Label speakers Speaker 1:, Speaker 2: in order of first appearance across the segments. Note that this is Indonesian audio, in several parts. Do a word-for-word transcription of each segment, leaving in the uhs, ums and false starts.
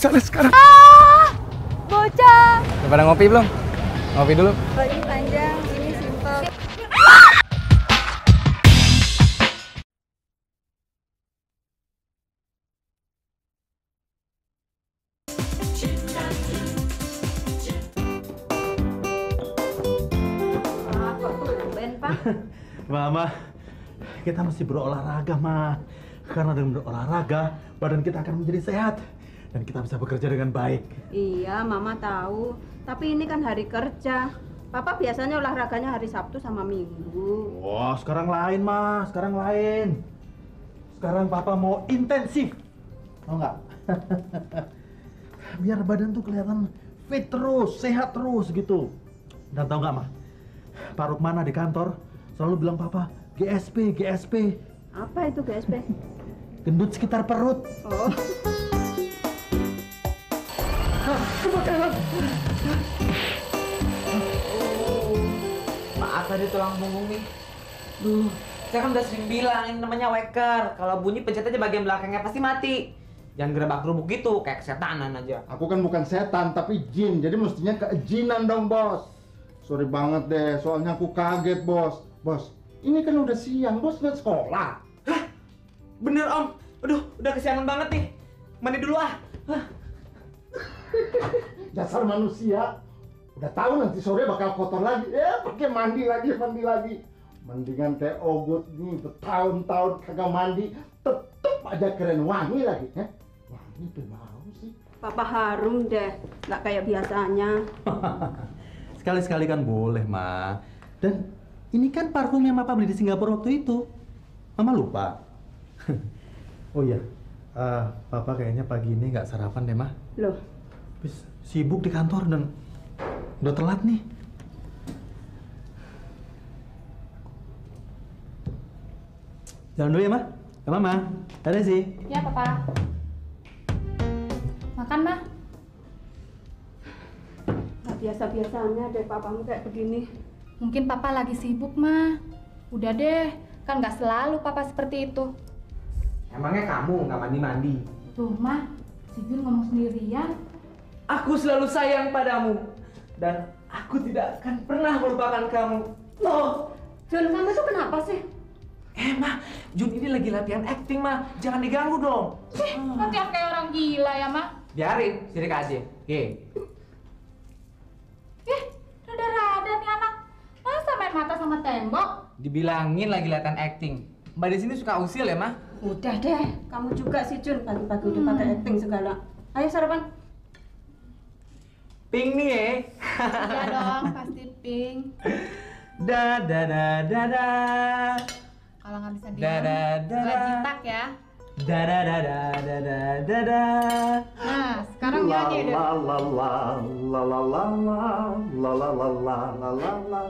Speaker 1: sana sekarang.
Speaker 2: Ah, bocah.
Speaker 1: Udah pada ngopi belum? Ngopi dulu.
Speaker 2: Oh, ini panjang, ini simpel. Ah, kok tumben, Pak?
Speaker 3: Mama, kita mesti berolahraga, Ma. Karena dengan berolahraga, badan kita akan menjadi sehat. Dan kita bisa bekerja dengan baik.
Speaker 2: Iya, Mama tahu. Tapi ini kan hari kerja. Papa biasanya olahraganya hari Sabtu sama Minggu.
Speaker 3: Wah, sekarang lain, Ma. Sekarang lain. Sekarang Papa mau intensif. Mau nggak? Biar badan tuh kelihatan fit terus, sehat terus gitu. Dan tahu nggak, Ma? Pak Rukmana di kantor selalu bilang Papa, G S P, G S P.
Speaker 2: Apa itu G S P?
Speaker 3: Gendut sekitar perut.
Speaker 2: Oh.
Speaker 3: Kebakaran.
Speaker 4: Maaf tadi tulang punggung nih. Duh, saya kan udah sering bilang ini namanya waker. Kalau bunyi pencet aja bagian belakangnya pasti mati. Jangan gerebak gerubuk gitu, kayak kesetanan aja.
Speaker 5: Aku kan bukan setan, tapi jin. Jadi mestinya keizinan dong, Bos. Sorry banget deh, soalnya aku kaget, Bos. Bos, ini kan udah siang, Bos nggak sekolah.
Speaker 4: Hah? Bener, Om. Aduh, udah kesiangan banget nih. Mandi dulu ah. Hah?
Speaker 5: Dasar manusia. Udah tahu nanti sore bakal kotor lagi. Ya, pakai mandi lagi, mandi lagi. Mendingan kayak Ogut nih, bertahun-tahun kagak mandi, tetep aja keren, wangi lagi. Eh? Wangi tuh mau sih.
Speaker 2: Papa harum deh, nggak kayak biasanya.
Speaker 3: Sekali-sekali kan boleh, Ma. Dan ini kan parfum yang Papa beli di Singapura waktu itu. Mama lupa. Oh iya, uh, Papa kayaknya pagi ini nggak sarapan deh, Ma.
Speaker 2: Loh?
Speaker 3: Habis sibuk di kantor dan udah telat nih. Jalan dulu ya, Ma. Ya, Mama. Dadah sih.
Speaker 6: Ya, Papa. Makan, Ma.
Speaker 2: Nggak biasa-biasanya deh papamu kayak begini.
Speaker 6: Mungkin Papa lagi sibuk, Ma. Udah deh, kan nggak selalu Papa seperti itu.
Speaker 4: Emangnya kamu nggak mandi-mandi?
Speaker 6: Tuh, Ma. Si Jun ngomong sendirian.
Speaker 4: Aku selalu sayang padamu. Dan aku tidak akan pernah melupakan kamu. Loh,
Speaker 2: Jun, kamu tuh kenapa sih?
Speaker 4: eh Ma, Jun ini lagi latihan acting, Ma. Jangan diganggu dong.
Speaker 6: Ih, nanti aku kayak orang gila ya, Ma.
Speaker 4: Biarin, sirik aja. Oke.
Speaker 6: Ih, rada-rada nih anak. Masa main mata sama tembok?
Speaker 4: Dibilangin lagi latihan acting. Mbak di sini suka usil ya, Ma?
Speaker 2: Udah deh, kamu juga sih Jun, pagi-pagi udah pakai acting segala. Ayo sarapan.
Speaker 4: Pink nih ya.
Speaker 6: Iya dong, pasti pink.
Speaker 4: Da da da da da.
Speaker 6: Kalau nggak bisa
Speaker 4: Da
Speaker 6: diam,
Speaker 4: da da
Speaker 6: gue
Speaker 4: da.
Speaker 6: jitak ya.
Speaker 4: Da da da da da da da da.
Speaker 6: Nah, sekarang nyanyi deh.
Speaker 3: La la la la la la la la la la la la la.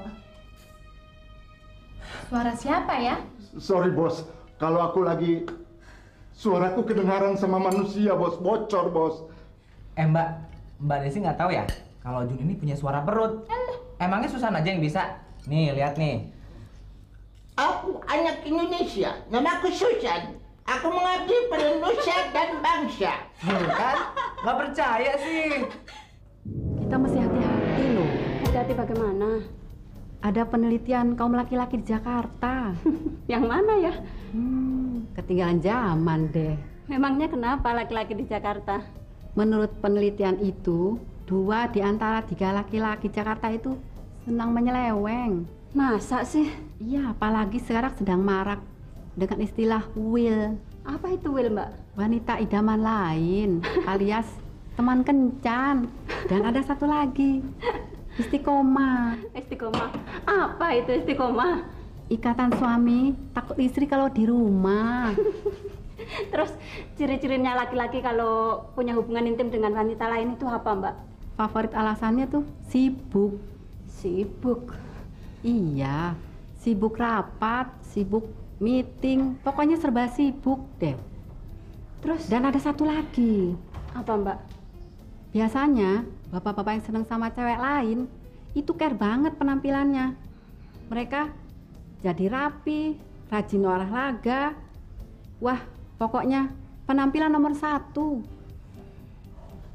Speaker 6: Suara siapa ya?
Speaker 5: Sorry, Bos. Kalau aku lagi suaraku kedengaran sama manusia, Bos. Bocor, Bos.
Speaker 4: Eh Mbak, Mbak Desi nggak tahu ya kalau Jun ini punya suara perut. Emangnya Susan aja yang bisa? Nih, lihat nih.
Speaker 7: Aku anak Indonesia, namaku Susan. Aku mengabdi pada nusa dan bangsa.
Speaker 4: Tuh kan? Nggak percaya sih.
Speaker 8: Kita mesti hati-hati loh.
Speaker 2: Hati-hati bagaimana?
Speaker 8: Ada penelitian kaum laki-laki di Jakarta.
Speaker 2: Yang mana ya?
Speaker 8: Hmm, ketinggalan zaman deh.
Speaker 2: Memangnya kenapa laki-laki di Jakarta?
Speaker 8: Menurut penelitian itu, dua di antara tiga laki-laki Jakarta itu senang menyeleweng.
Speaker 2: Masa sih?
Speaker 8: Iya, apalagi sekarang sedang marak dengan istilah will.
Speaker 2: Apa itu will, Mbak?
Speaker 8: Wanita idaman lain, alias teman kencan. Dan ada satu lagi, istiqomah.
Speaker 2: Istiqomah. Apa itu istiqomah?
Speaker 8: Ikatan suami takut istri kalau di rumah.
Speaker 2: Terus ciri-cirinya laki-laki kalau punya hubungan intim dengan wanita lain itu apa, Mbak?
Speaker 8: Favorit alasannya tuh sibuk.
Speaker 2: Sibuk.
Speaker 8: Iya, sibuk rapat, sibuk meeting, pokoknya serba sibuk deh.
Speaker 2: Terus?
Speaker 8: Dan ada satu lagi.
Speaker 2: Apa, Mbak?
Speaker 8: Biasanya bapak-bapak yang seneng sama cewek lain itu care banget penampilannya. Mereka jadi rapi, rajin olahraga. Wah, pokoknya penampilan nomor satu.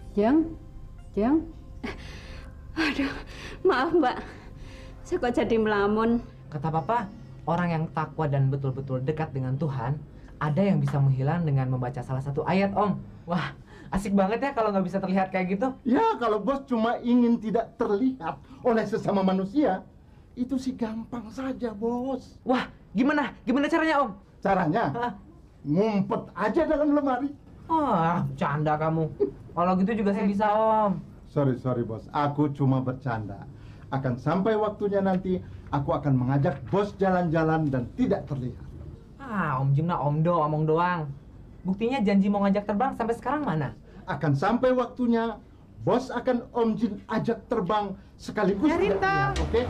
Speaker 8: Jeng, Jeng.
Speaker 2: Aduh, maaf Mbak. Saya kok jadi melamun.
Speaker 4: Kata papa, orang yang takwa dan betul-betul dekat dengan Tuhan, ada yang bisa menghilang dengan membaca salah satu ayat, Om. Wah, asik banget ya kalau nggak bisa terlihat kayak gitu.
Speaker 5: Ya, kalau bos cuma ingin tidak terlihat oleh sesama manusia, itu sih gampang saja, bos.
Speaker 4: Wah, gimana? Gimana caranya, Om?
Speaker 5: Caranya,
Speaker 4: Hah?
Speaker 5: ngumpet aja dalam lemari.
Speaker 4: Ah, bercanda kamu. Kalau gitu juga saya bisa, Om.
Speaker 5: Sorry, sorry bos, aku cuma bercanda. Akan sampai waktunya nanti, aku akan mengajak bos jalan-jalan dan tidak terlihat.
Speaker 4: Ah, Om Jim nah Om Do, omong doang. Buktinya janji mau ngajak terbang sampai sekarang mana?
Speaker 5: Akan sampai waktunya, bos akan Om Jin ajak terbang sekaligus tidak terlihat, oke?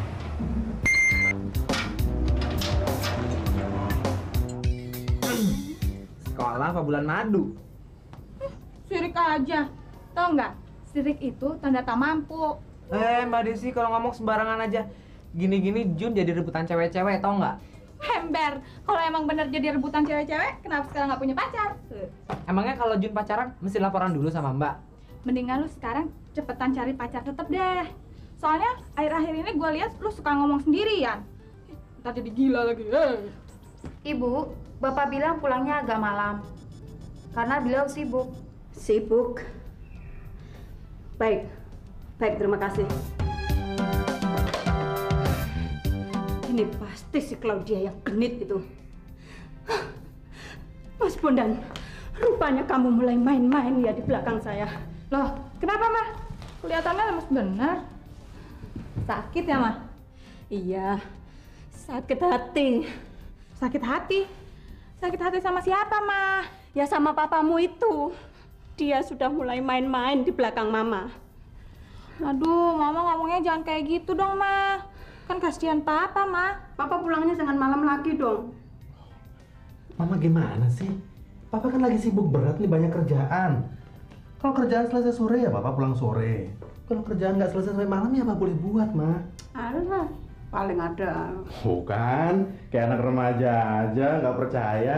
Speaker 4: Sekolah apa bulan madu?
Speaker 6: Sirik aja. Tahu nggak? Sirik itu tanda tak mampu.
Speaker 4: Eh, Mbak Desi kalau ngomong sembarangan aja. Gini-gini Jun jadi rebutan cewek-cewek, tau nggak?
Speaker 6: Ember, kalau emang bener jadi rebutan cewek-cewek, kenapa sekarang nggak punya pacar?
Speaker 4: Emangnya kalau Jun pacaran mesti laporan dulu sama Mbak?
Speaker 6: Mendingan lu sekarang cepetan cari pacar tetep deh. Soalnya akhir-akhir ini gue lihat lu suka ngomong sendirian. Ntar jadi gila lagi. Eh.
Speaker 9: Ibu, Bapak bilang pulangnya agak malam karena beliau sibuk.
Speaker 2: Sibuk. Baik. Baik, terima kasih. Ini pasti si Claudia yang genit itu. Mas Bondan, rupanya kamu mulai main-main ya di belakang saya.
Speaker 6: Loh, kenapa mah? Kelihatannya lemes bener. Sakit ya mah?
Speaker 2: Iya, sakit hati.
Speaker 6: Sakit hati? Sakit hati sama siapa mah?
Speaker 2: Ya sama papamu itu. Dia sudah mulai main-main di belakang mama.
Speaker 6: Aduh, mama ngomongnya jangan kayak gitu dong mah. Kan kasihan papa mah.
Speaker 2: Papa pulangnya jangan malam lagi dong.
Speaker 3: Mama gimana sih? Papa kan lagi sibuk berat nih, banyak kerjaan. Kalau kerjaan selesai sore ya Papa pulang sore. Kalau kerjaan nggak selesai sampai malam ya apa boleh buat, Ma?
Speaker 2: Alah, paling ada.
Speaker 3: Bukan, kayak anak remaja aja, nggak percaya.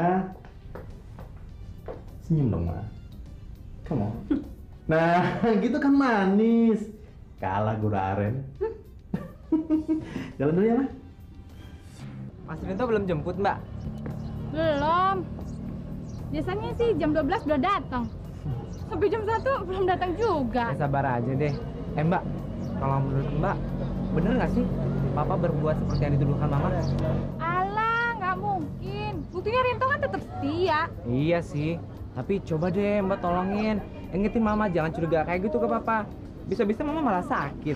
Speaker 3: Senyum dong, Ma. Come on. Nah, gitu kan manis. Kalah guru aren. Jalan dulu ya, Ma.
Speaker 4: Mas Rinto belum jemput, Mbak?
Speaker 6: Belum. Biasanya sih jam dua belas udah datang. Sampai jam satu belum datang juga.
Speaker 4: Ya sabar aja deh. Eh Mbak, kalau menurut Mbak, bener nggak sih Papa berbuat seperti yang dituduhkan Mama?
Speaker 6: Alah, nggak mungkin. Buktinya Rinto kan tetap setia.
Speaker 4: Iya sih, tapi coba deh Mbak tolongin. Ingetin Mama jangan curiga kayak gitu ke Papa. Bisa-bisa Mama malah sakit.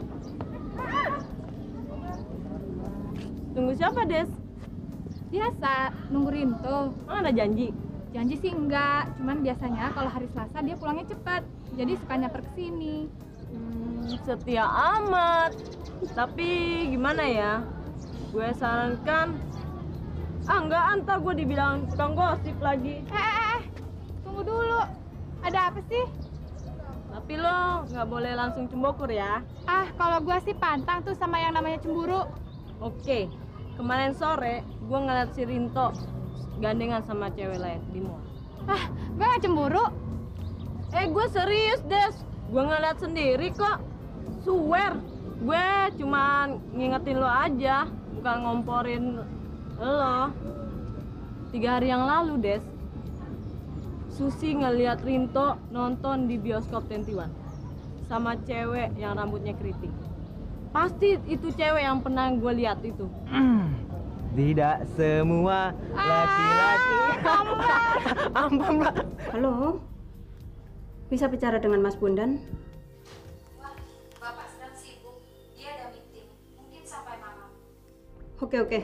Speaker 10: Tunggu siapa, Des?
Speaker 6: Biasa, nunggu Rinto.
Speaker 10: Emang ada janji?
Speaker 6: Janji sih enggak, cuman biasanya kalau hari Selasa dia pulangnya cepat. Jadi suka nyaper ke sini.
Speaker 10: Hmm, setia amat. Tapi gimana ya? Gue sarankan ah enggak, antar gue dibilang tukang gosip lagi.
Speaker 6: Eh, eh, eh, tunggu dulu. Ada apa sih?
Speaker 10: Tapi lo nggak boleh langsung cembokur ya.
Speaker 6: Ah, kalau gue sih pantang tuh sama yang namanya cemburu.
Speaker 10: Oke, kemarin sore gue ngeliat si Rinto gandengan sama cewek lain di mall.
Speaker 6: Ah, gue gak cemburu.
Speaker 10: Eh, gue serius, Des. Gue ngeliat sendiri kok. Swear, gue cuma ngingetin lo aja, bukan ngomporin lo. Tiga hari yang lalu, Des, Susi ngeliat Rinto nonton di bioskop dua puluh satu sama cewek yang rambutnya keriting. Pasti itu cewek yang pernah gue lihat itu.
Speaker 4: Tidak semua laki-laki.
Speaker 6: Ah,
Speaker 4: Ampun, Mbak.
Speaker 2: Halo, bisa bicara dengan Mas Bondan?
Speaker 9: Wah, Bapak sedang sibuk. Dia ada meeting. Mungkin sampai malam.
Speaker 2: Oke, oke.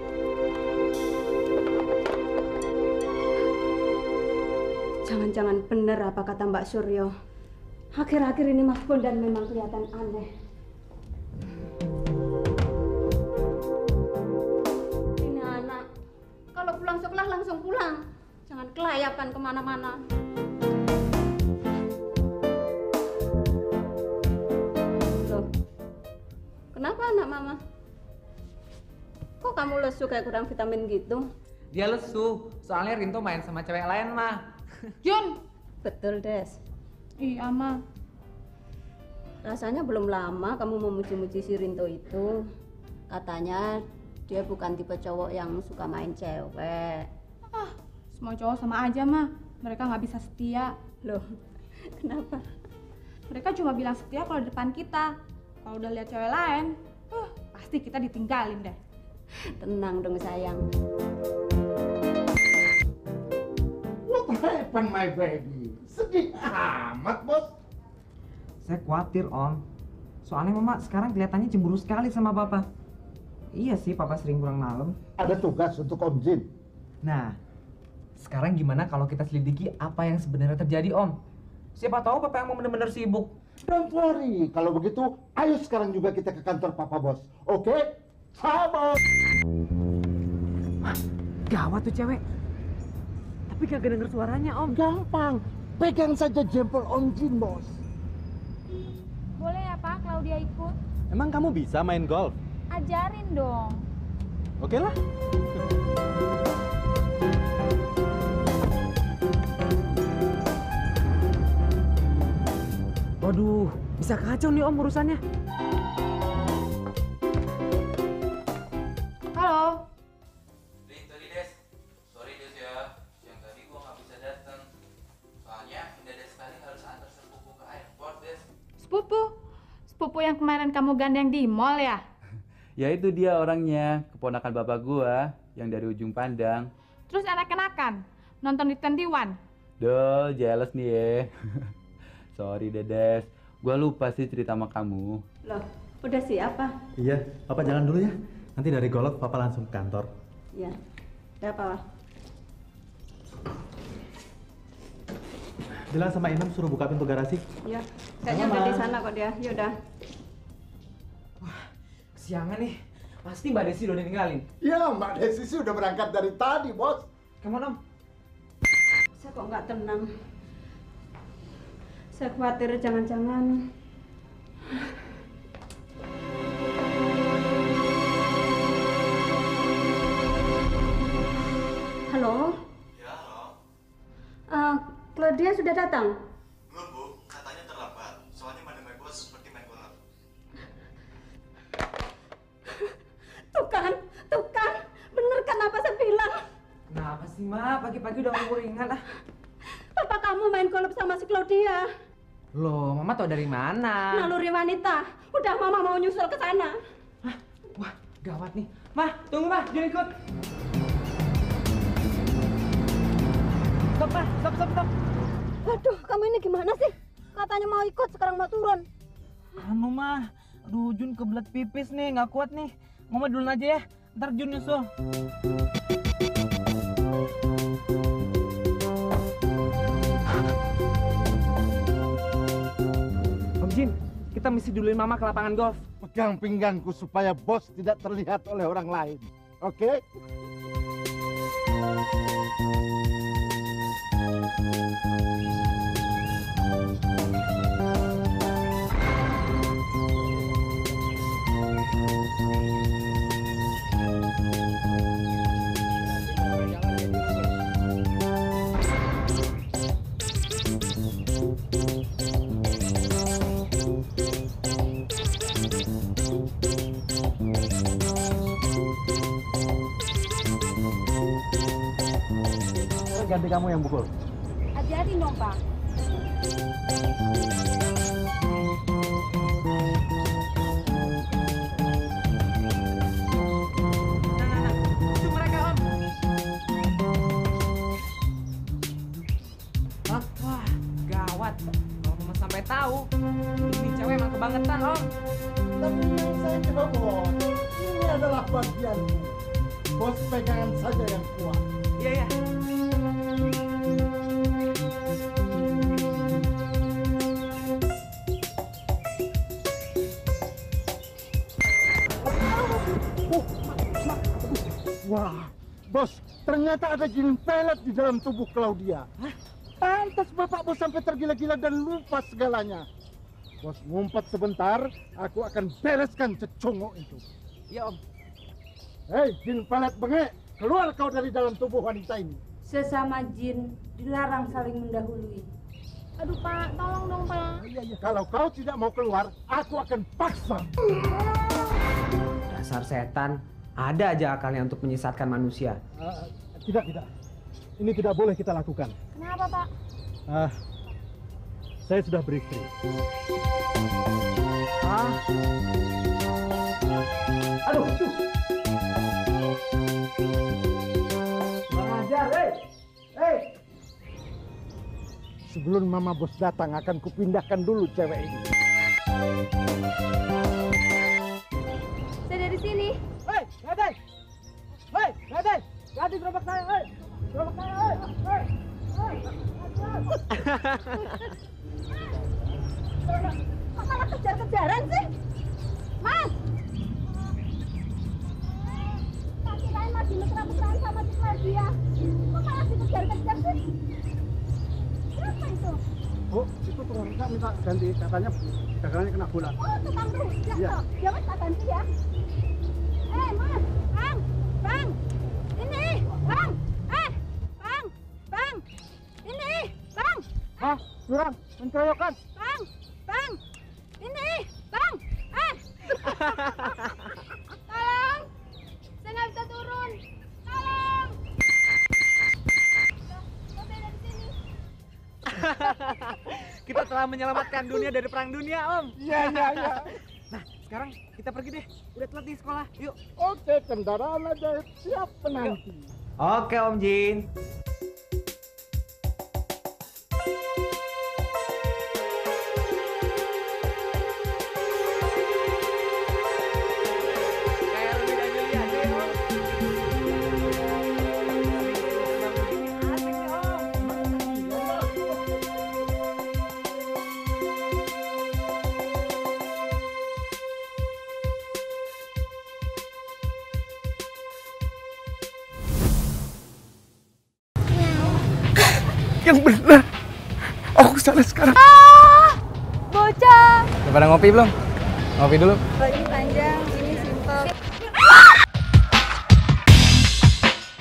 Speaker 2: Jangan-jangan benar apa kata Mbak Suryo. Akhir-akhir ini Mas Bondan memang kelihatan aneh. Ini anak, kalau pulang sekolah langsung pulang. Jangan kelayapan kemana-mana. Loh, kenapa anak mama? Kok kamu lesu kayak kurang vitamin gitu?
Speaker 4: Dia lesu, soalnya Rinto main sama cewek lain mah.
Speaker 6: Jun,
Speaker 2: Betul, Des.
Speaker 6: Iya, Ma.
Speaker 2: Rasanya belum lama kamu memuji-muji si Rinto itu. Katanya dia bukan tipe cowok yang suka main cewek.
Speaker 6: Ah, semua cowok sama aja, Ma. Mereka nggak bisa setia.
Speaker 2: Loh, kenapa?
Speaker 6: Mereka cuma bilang setia kalau di depan kita. Kalau udah lihat cewek lain, uh, pasti kita ditinggalin deh.
Speaker 2: Tenang dong sayang.
Speaker 5: What happened, my baby? Sedih amat, Bos.
Speaker 4: Saya khawatir, Om. Soalnya Mama sekarang kelihatannya cemburu sekali sama Papa. Iya sih, Papa sering pulang malam.
Speaker 5: Ada tugas untuk Om Jin.
Speaker 4: Nah, sekarang gimana kalau kita selidiki apa yang sebenarnya terjadi, Om? Siapa tahu Papa yang mau benar-benar sibuk.
Speaker 5: Don't worry, kalau begitu, ayo sekarang juga kita ke kantor Papa Bos. Oke? Ciao, Bos.
Speaker 4: Gawat tuh cewek. Tapi kagak denger suaranya, Om.
Speaker 5: Gampang. Pegang saja jempol Om Jin, Bos.
Speaker 6: Boleh ya, Pak, Claudia ikut?
Speaker 3: Emang kamu bisa main golf?
Speaker 6: Ajarin dong.
Speaker 3: Oke lah.
Speaker 4: Waduh, bisa kacau nih Om urusannya.
Speaker 6: Halo.
Speaker 1: Rin, tadi Des. Sorry Des ya, yang tadi gua nggak bisa datang. Soalnya mendadak sekali harus antar sepupu ke airport, Des.
Speaker 6: Sepupu? Sepupu yang kemarin kamu gandeng di mall ya?
Speaker 1: Ya itu dia orangnya, keponakan bapak gua yang dari ujung pandang.
Speaker 6: Terus enak-enakan? Nonton di Tentiwan?
Speaker 1: Duh, jealous nih ya. Sorry Dedes, gua lupa sih cerita sama kamu.
Speaker 2: Loh, udah siapa?
Speaker 3: Iya, Papa jalan dulu ya. Nanti dari golf Papa langsung ke kantor.
Speaker 2: Ya, ada apa?
Speaker 3: Bilang sama Inem suruh buka pintu garasi.
Speaker 2: Ya, kayaknya
Speaker 3: Sama,
Speaker 2: udah di
Speaker 3: Ma.
Speaker 2: sana kok dia. Yaudah.
Speaker 4: Siangan nih. Pasti Mbak Desi udah ninggalin.
Speaker 5: Ya, Mbak Desi sih udah berangkat dari tadi, Bos.
Speaker 4: Kemana, Om?
Speaker 2: Saya kok nggak tenang. Saya khawatir jangan-jangan. Halo?
Speaker 3: Ya, halo.
Speaker 2: Uh, Claudia sudah datang?
Speaker 3: Belum, Bu. Katanya terlambat. Soalnya Madam Bos seperti main bola.
Speaker 2: Tuh kan, tuh kan. Bener kan apa saya bilang?
Speaker 4: Kenapa sih, Ma? Pagi-pagi udah ngubur ringan ah.
Speaker 2: Papa kamu main golf sama si Claudia.
Speaker 4: Loh, Mama tau dari mana?
Speaker 2: Naluri wanita. Udah Mama mau nyusul ke sana.
Speaker 4: Hah? Wah, gawat nih. Ma, tunggu Ma, jangan ikut. Stop, Ma. Stop, stop, stop.
Speaker 2: Waduh, kamu ini gimana sih? Katanya mau ikut, sekarang mau turun.
Speaker 4: Anu, Ma. Aduh, Jun kebelet pipis nih, nggak kuat nih. Mama duluan aja ya. Ntar Jun nyusul. Om Jin, kita mesti duluin Mama ke lapangan golf.
Speaker 5: Pegang pinggangku supaya Bos tidak terlihat oleh orang lain. Oke?
Speaker 3: Ganti kamu yang pukul.
Speaker 6: Ajarin dong, Pak.
Speaker 4: Itu mereka, Om. Hah? Wah, gawat. Kalau Mama sampai tahu, ini cewek emang kebangetan, Om.
Speaker 5: Tenang saja, Bos. Ini adalah bagianku. Bos pegangan saja yang kuat.
Speaker 4: Iya, iya.
Speaker 5: Wah, Bos, ternyata ada jin pelet di dalam tubuh Claudia. Hah? Pantas Bapak Bos sampai tergila-gila dan lupa segalanya. Bos, ngumpet sebentar, aku akan bereskan cecongok itu.
Speaker 4: Iya, Om.
Speaker 5: Hei, jin pelet bengek, keluar kau dari dalam tubuh wanita ini.
Speaker 2: Sesama jin dilarang saling mendahului.
Speaker 6: Aduh Pak, tolong dong Pak.
Speaker 5: Iya, iya. Kalau kau tidak mau keluar, aku akan paksa.
Speaker 4: Dasar setan, ada aja akalnya untuk menyesatkan manusia.
Speaker 3: Uh, tidak, tidak. Ini tidak boleh kita lakukan.
Speaker 6: Kenapa Pak?
Speaker 3: Ah, saya sudah beristri.
Speaker 4: Ah,
Speaker 5: Aduh, tuh. Ajar, hei. Hei. Sebelum Mama Bos datang akan kupindahkan dulu cewek ini.
Speaker 6: Saya dari sini.
Speaker 5: Hei, Gadai. Hei, Gadai. Ganti gerobak saya, hei. Gerobak saya, hei. Hei. Hei.
Speaker 6: Kok malah kejar-kejaran sih? Mas! Tak kirain masih mesra-mesraan sama si Claudia. Kok malah dikejar-kejar sih? Siapa itu?
Speaker 3: Oh, itu tukang rujak minta ganti, katanya dagangannya kena bola.
Speaker 6: Oh, tukang rujak
Speaker 3: Iya.
Speaker 6: toh. Ya wes tak ganti ya. Eh, Mas, Bang, Bang. Ini, Bang. Eh, Bang, Bang. Ini, Bang.
Speaker 5: Hah? Curang? Menceroyokan?
Speaker 6: Bang, Bang. Ini, Bang. Eh. Tolong. Saya nggak bisa turun. Tolong. Loh, kok saya dari sini?
Speaker 4: kita telah menyelamatkan dunia dari perang dunia, Om.
Speaker 5: Iya, iya, iya.
Speaker 4: Nah, sekarang kita pergi deh. Udah telat di sekolah. Yuk.
Speaker 5: Oke, kendaraan aja siap penanti.
Speaker 4: Oke, Om Jin. Kayak Rudy dan Julia aja ya, Om. Asik nih, Om.
Speaker 5: Yang benar. Aku salah sekarang.
Speaker 6: Bocah.
Speaker 4: Udah pada ngopi belum? Ngopi dulu.
Speaker 6: Ini panjang, ini simpel.